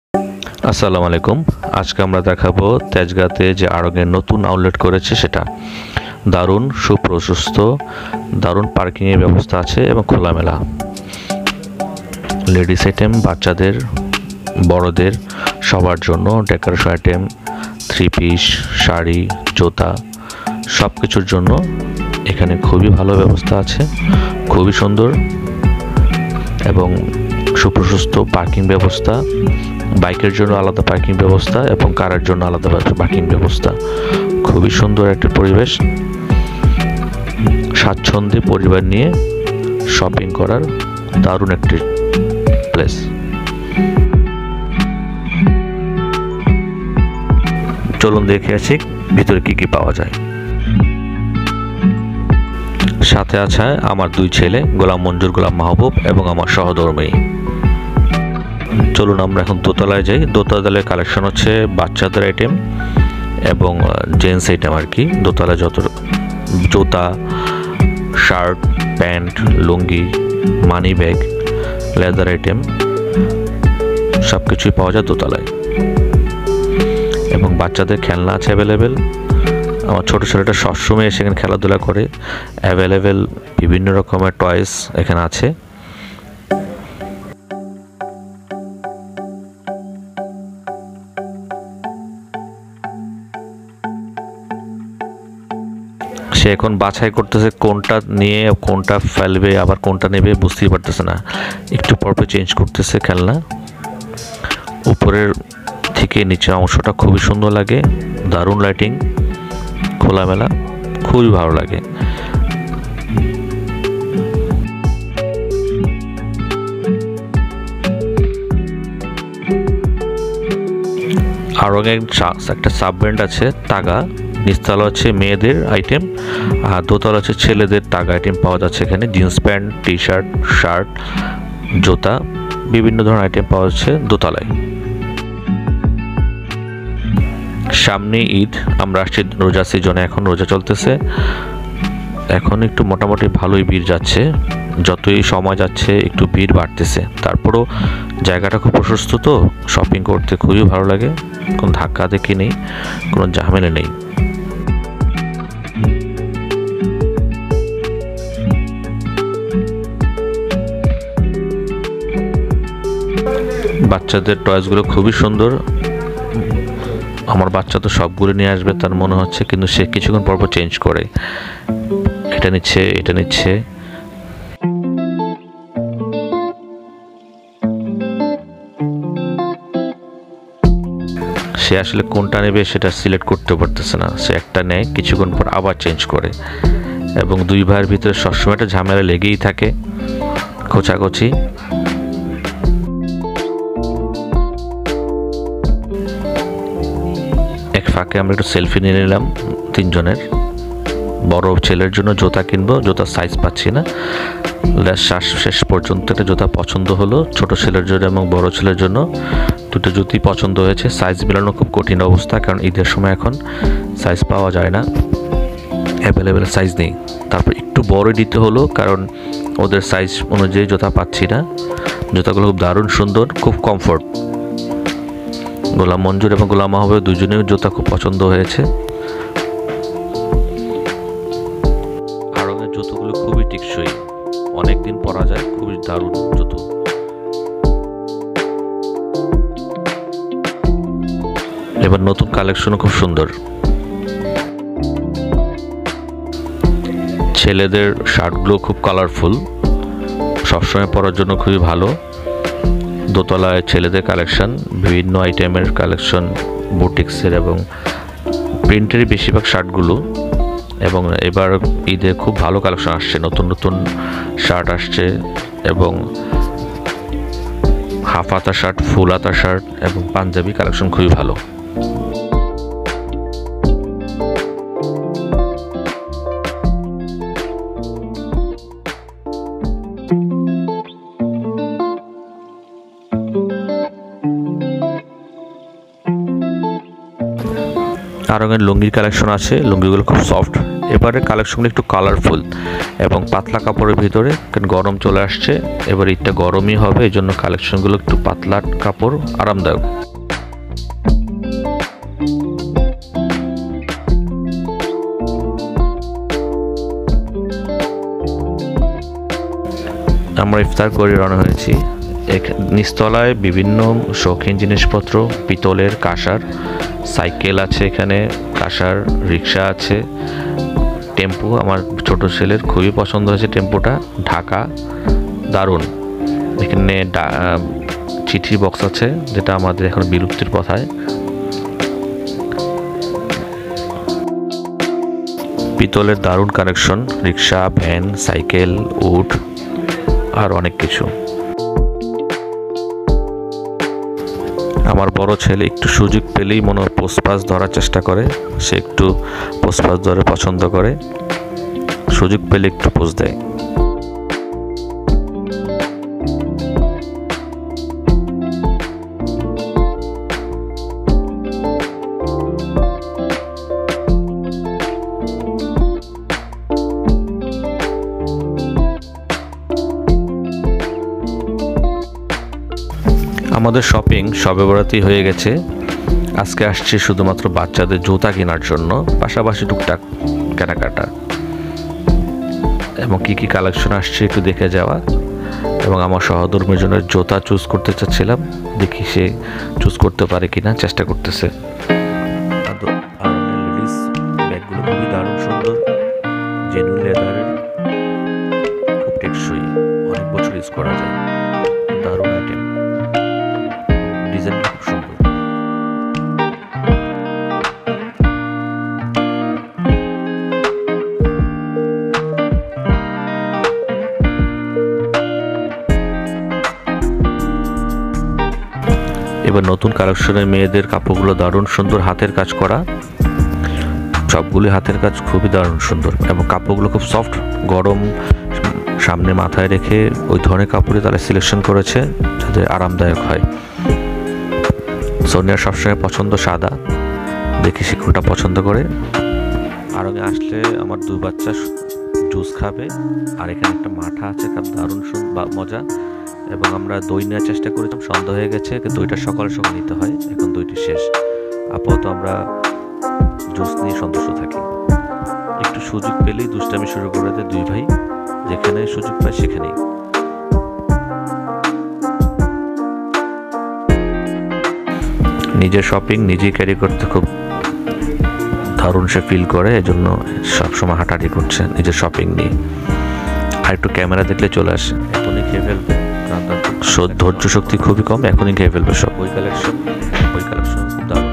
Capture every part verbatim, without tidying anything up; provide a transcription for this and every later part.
আসসালামু আলাইকুম। আজকে আমরা দেখাবো তেজগাঁতে যে আড়ংয়ের নতুন আউটলেট করেছে সেটা দারুণ সুপ্রশস্ত, দারুণ পার্কিংয়ের ব্যবস্থা আছে এবং খোলামেলা। লেডিস আইটেম, বাচ্চাদের, বড়দের সবার জন্য decoration item, three piece, sari, জুতা সব কিছুর জন্য এখানে খুবই ভালো ব্যবস্থা আছে, খুবই সুন্দর এবং সুপ্রশস্ত পার্কিং ব্যবস্থা। বাইকের জন্য আলাদা পার্কিং ব্যবস্থা এবং কারের জন্য আলাদা পার্কিং ব্যবস্থা। খুবই সুন্দর একটা পরিবেশ, স্বাচ্ছন্দ্যে পরিবার নিয়ে শপিং করার দারুণ একটি প্লেস। চলুন দেখে আসি ভিতরে কি কি পাওয়া যায়। সাথে আছে আমার দুই ছেলে, গোলাম মঞ্জুর, গোলাম মাহবুব এবং আমার সহধর্মিণী। চলুন আমরা এখন দোতলায় যাই। দোতলায় কালেকশন হচ্ছে বাচ্চাদের আইটেম এবং জেন্টস আইটেম আর কি। দোতলায় যত জুতা, shirt, pant, lungi, money bag, leather item সব কিছুই পাওয়া যায় দোতলায় এবং বাচ্চাদের খেলনা আছে অ্যাভেলেবেল। আমার ছোটো ছেলেটা সবসময় সেখানে খেলাধুলা করে। অ্যাভেলেবেল বিভিন্ন রকমের টয়েস এখানে আছে। সে এখন বাছাই করতেছে কোনটা নিয়ে কোনটা ফেলবে, আবার কোনটা নেবে বুঝতেই পারতেছে না। একটু পরপর চেঞ্জ করতেছে খেলনা। উপরের থেকে নিচের অংশটা খুবই সুন্দর লাগে, দারুণ লাইটিং, খোলামেলা, খুবই ভালো লাগে। আড়ংয়ে একটা সাব ব্র্যান্ড আছে তাগা। নিচতলা হচ্ছে মেয়েদের আইটেম আর দোতলা হচ্ছে ছেলেদের টাগা আইটেম পাওয়া যাচ্ছে এখানে। Jeans pant, T shirt, shirt, জুতা বিভিন্ন ধরনের আইটেম পাওয়া যাচ্ছে দোতলায়। সামনে ঈদ, আমরা আসছি রোজা সিজনে, এখন রোজা চলতেছে। এখন একটু মোটামুটি ভালোই ভিড় যাচ্ছে, যতই সময় যাচ্ছে একটু ভিড় বাড়তেছে। তারপরও জায়গাটা খুব প্রশস্ত, তো শপিং করতে খুবই ভালো লাগে। কোনো ধাক্কা দেখি নেই, কোনো ঝামেলা নেই। বাচ্চাদের টয়েসগুলো খুবই সুন্দর। আমার বাচ্চা তো সবগুলো নিয়ে আসবে তার মনে হচ্ছে, কিন্তু সে কিছুক্ষণ পর পর চেঞ্জ করে, এটা নিচ্ছে এটা নিচ্ছে। সে আসলে কোনটা নেবে সেটা সিলেক্ট করতে পারতেছে না। সে একটা নেয়, কিছুক্ষণ পর আবার চেঞ্জ করে এবং দুই ভাইয়ের ভিতরে সবসময় একটা ঝামেলা লেগেই থাকে, খোঁচাখুচি। এক ফাঁকে আমরা একটু সেলফি নিয়ে নিলাম তিনজনের। বড় ছেলের জন্য জুতা কিনবো, জুতার সাইজ পাচ্ছি না। শ্বাস শেষ পর্যন্ত একটা জুতা পছন্দ হলো ছোট ছেলের জন্য এবং বড় ছেলের জন্য। দুটো জুতি পছন্দ হয়েছে। সাইজ মেলানো খুব কঠিন অবস্থা, কারণ ঈদের সময় এখন সাইজ পাওয়া যায় না, অ্যাভেলেবেল সাইজ নেই। তারপর একটু বড় দিতে হলো, কারণ ওদের সাইজ অনুযায়ী জুতা পাচ্ছি না। জুতাগুলো খুব দারুণ সুন্দর, খুব কমফোর্ট। গোলাম মঞ্জুর এবং গোলাম মাহবুব দুজনেও জুতা খুব পছন্দ হয়েছে। আড়ংয়ের জুতোগুলো খুবই টেকসই, অনেকদিন পরা যায়, খুবই দারুণ জুতো। এবার নতুন কালেকশনও খুব সুন্দর। ছেলেদের শার্টগুলো খুব কালারফুল, সবসময় পরার জন্য খুবই ভালো। দোতলায় ছেলেদের কালেকশন, বিভিন্ন আইটেমের কালেকশন, বুটিক্সের এবং প্রিন্টের বেশিরভাগ শার্টগুলো। এবং এবার ঈদে খুব ভালো কালেকশন আসছে, নতুন নতুন শার্ট আসছে এবং হাফ হাতা শার্ট, ফুল হাতা শার্ট এবং পাঞ্জাবি কালেকশন খুবই ভালো। আড়ংয়ের লুঙ্গির কালেকশন আছে, লুঙ্গিগুলো খুব সফট। এবারে কালেকশনগুলো একটু কালারফুল এবং পাতলা কাপড়ের ভিতরে, কারণ গরম চলে আসছে, এবার ঈদটা গরমই হবে, এই জন্য কালেকশনগুলো একটু পাতলা কাপড়, আরামদায়ক। আমরা ইফতার করে রওনা হয়েছি। নিচতলায় বিভিন্ন শৌখিন জিনিসপত্র, পিতলের কাঁসার, সাইকেল আছে এখানে, কাঁসার রিক্সা আছে, টেম্পু। আমার ছোট ছেলের খুবই পছন্দ হয়েছে টেম্পুটা, ঢাকা, দারুণ। এখানে চিঠি বক্স আছে যেটা আমাদের এখন বিলুপ্তির পথায়। পিতলের দারুণ কানেকশন, রিক্সা, ভ্যান, সাইকেল, উট আর অনেক কিছু। আমার বড় ছেলে একটু সুযোগ পেলেই মনে হয় পোস্টপাস ধরার চেষ্টা করে, সে একটু পোস্টপাস ধরে পছন্দ করে, সুযোগ পেলে একটু পোজ দেয়। আমাদের শপিং সবে বরাতেই হয়ে গেছে। আজকে আসছি শুধুমাত্র বাচ্চাদের জুতা কেনার জন্য, পাশাপাশি টুকটাক কেনাকাটা এবং কী কী কালেকশন আসছে একটু দেখে যাওয়া। এবং আমার সহধর্মীর জন্য জুতা চুজ করতে চাচ্ছিলাম, দেখি সে চুজ করতে পারে কিনা, চেষ্টা করতেছে। লেডিস ব্যাগগুলো খুবই দারুণ সুন্দর, জেনুইন লেদারের, খুব টেকসই, অনেক বছর ইউজ করা যায়, দারুণ আইটেম, ডিজাইন খুব সুন্দর। এবার নতুন কালেকশনের মেয়েদের কাপড়গুলো দারুণ সুন্দর, হাতের কাজ করা, সবগুলি হাতের কাজ খুবই দারুণ সুন্দর এবং কাপড়গুলো খুব সফট, গরম সামনে মাথায় রেখে ওই ধরনের কাপড়ে তারা সিলেকশন করেছে যাতে আরামদায়ক হয়। সোনিয়ার সবসময় পছন্দ সাদা, দেখি সে কোনটা পছন্দ করে। আরঙে আসলে আমার দুই বাচ্চা জুস খাবে, আর এখানে একটা মাঠা আছে, খুব দারুণ মজা। এবং আমরা দই নেওয়ার চেষ্টা করেছিলাম, সন্ধ্যা হয়ে গেছে, দইটা সকালে সকাল নিতে হয়, এখন দইটি শেষ। আপাতত আমরা জুস নিয়ে সন্তুষ্ট থাকি। একটু সুযোগ পেলেই দুষ্টামি শুরু করে দেয় দুই ভাই, যেখানে সুযোগ পায় সেখানেই। নিজের শপিং নিজেই ক্যারি করতে খুব দারুণ সে ফিল করে, এজন্য সবসময় হাঁটাহাঁটি করছে নিজের শপিং নিয়ে। আর একটু ক্যামেরা দেখলে চলে আসে, এখনই খেয়ে ফেলবে, কারণ তার ধৈর্য শক্তি খুবই কম, এখনই খেয়ে ফেলবে সব। বই কালেকশন, বই কালেকশন খুব দারুণ।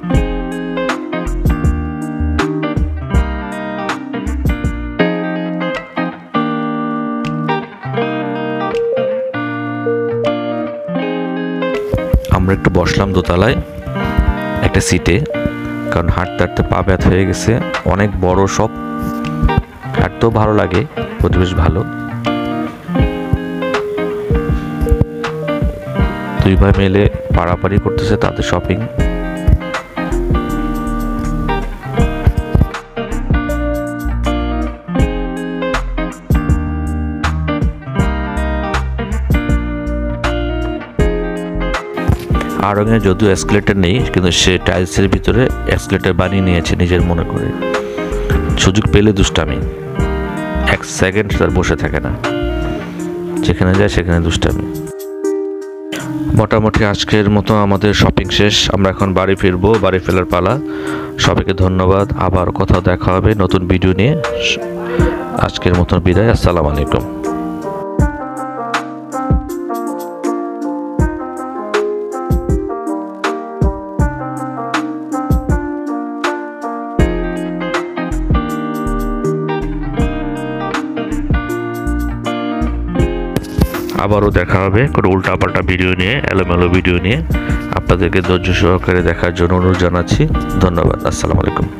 আমরা একটু বসলাম দোতলায় একটা সিটে, কারণ হাঁটতে হাঁটতে পা ব্যথা হয়ে গেছে, অনেক বড় শপ, হাঁটতেও ভালো লাগে, পরিবেশ ভালো। দুই ভাই মিলে পাড়াপাড়ি করতেছে তাদের শপিং। আরঙে যদিও এসকেলেটর নেই, কিন্তু সে টাইলসের ভিতরে এসকেলেটর বানিয়ে নিয়েছে নিজের মনে করে। সুযোগ পেলে দুষ্টামি, এক সেকেন্ড তার বসে থাকে না, যেখানে যায় সেখানে দুষ্টামি। মোটামুটি আজকের মতো আমাদের শপিং শেষ, আমরা এখন বাড়ি ফিরবো, বাড়ি ফেরার পালা। সবাইকে ধন্যবাদ, আবার কোথাও দেখা হবে নতুন ভিডিও নিয়ে। আজকের মতন বিদায়, আসসালামু আলাইকুম। আবারও দেখা হবে কোনো উল্টাপাল্টা ভিডিও নিয়ে, এলোমেলো ভিডিও নিয়ে। আপনাদেরকে ধৈর্য সহকারে দেখার জন্য অনুরোধ জানাচ্ছি। ধন্যবাদ, আসসালামু আলাইকুম।